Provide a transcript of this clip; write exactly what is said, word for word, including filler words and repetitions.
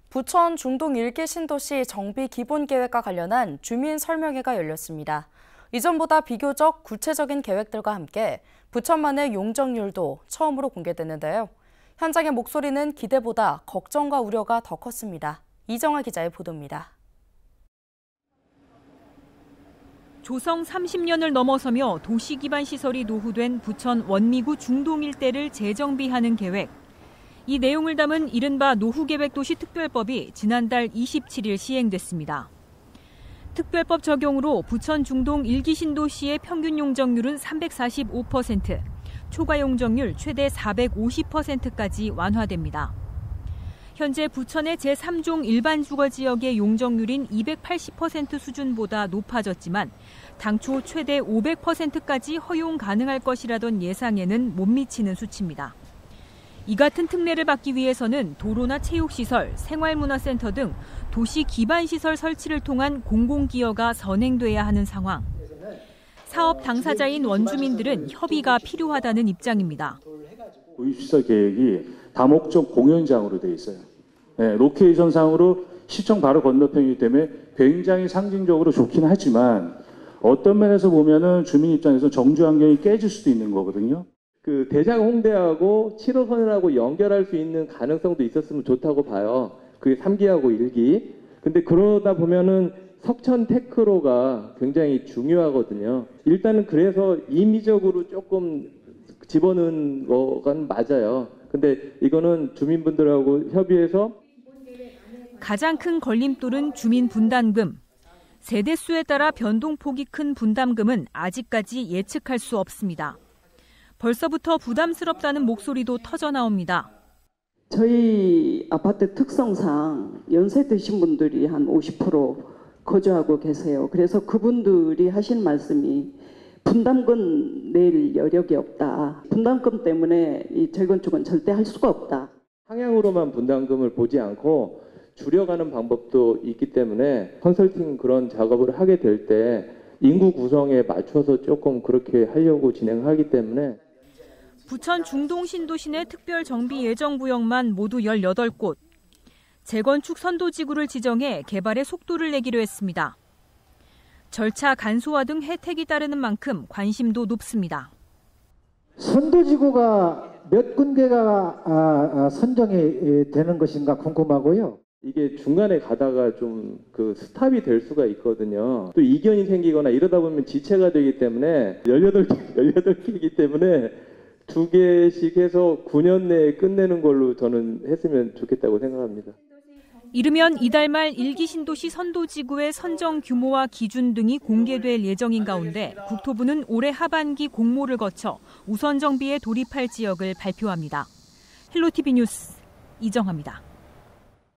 부천 중동 일 기 신도시 정비 기본계획과 관련한 주민 설명회가 열렸습니다. 이전보다 비교적 구체적인 계획들과 함께 부천만의 용적률도 처음으로 공개됐는데요. 현장의 목소리는 기대보다 걱정과 우려가 더 컸습니다. 이정아 기자의 보도입니다. 조성 삼십 년을 넘어서며 도시기반 시설이 노후된 부천 원미구 중동 일대를 재정비하는 계획. 이 내용을 담은 이른바 노후계획도시특별법이 지난달 이십칠 일 시행됐습니다. 특별법 적용으로 부천 중동 일 기 신도시의 평균 용적률은 삼백사십오 퍼센트, 초과 용적률 최대 사백오십 퍼센트까지 완화됩니다. 현재 부천의 제삼 종 일반 주거지역의 용적률인 이백팔십 퍼센트 수준보다 높아졌지만 당초 최대 오백 퍼센트까지 허용 가능할 것이라던 예상에는 못 미치는 수치입니다. 이 같은 특례를 받기 위해서는 도로나 체육시설, 생활문화센터 등 도시 기반 시설 설치를 통한 공공기여가 선행돼야 하는 상황. 사업 당사자인 원주민들은 협의가 필요하다는 입장입니다. 도시시설 계획이 다목적 공연장으로 되어 있어요. 네, 로케이션상으로 시청 바로 건너편이기 때문에 굉장히 상징적으로 좋긴 하지만 어떤 면에서 보면은 주민 입장에서 정주 환경이 깨질 수도 있는 거거든요. 그 대장 홍대하고 칠 호선하고 연결할 수 있는 가능성도 있었으면 좋다고 봐요. 그게 삼 기하고 일 기. 근데 그러다 보면은 석천 테크로가 굉장히 중요하거든요. 일단은 그래서 임의적으로 조금 집어넣은 거가 맞아요. 근데 이거는 주민분들하고 협의해서 가장 큰 걸림돌은 주민 분담금. 세대수에 따라 변동폭이 큰 분담금은 아직까지 예측할 수 없습니다. 벌써부터 부담스럽다는 목소리도 터져나옵니다. 저희 아파트 특성상 연세 드신 분들이 한 오십 퍼센트 거주하고 계세요. 그래서 그분들이 하신 말씀이 분담금 낼 여력이 없다. 분담금 때문에 이 재건축은 절대 할 수가 없다. 상향으로만 분담금을 보지 않고 줄여가는 방법도 있기 때문에 컨설팅 그런 작업을 하게 될 때 인구 구성에 맞춰서 조금 그렇게 하려고 진행하기 때문에 부천 중동 신도시 내 특별 정비 예정 구역만 모두 열여덟 곳. 재건축 선도지구를 지정해 개발의 속도를 내기로 했습니다. 절차 간소화 등 혜택이 따르는 만큼 관심도 높습니다. 선도지구가 몇 군데가 선정이 되는 것인가 궁금하고요. 이게 중간에 가다가 좀 그 스탑이 될 수가 있거든요. 또 이견이 생기거나 이러다 보면 지체가 되기 때문에 열여덟 개, 열여덟 개이기 때문에 두 개씩 해서 구 년 내에 끝내는 걸로 저는 했으면 좋겠다고 생각합니다. 이르면 이달 말 일 기 신도시 선도지구의 선정 규모와 기준 등이 공개될 예정인 가운데 국토부는 올해 하반기 공모를 거쳐 우선 정비에 돌입할 지역을 발표합니다. 헬로티비 뉴스 이정아입니다.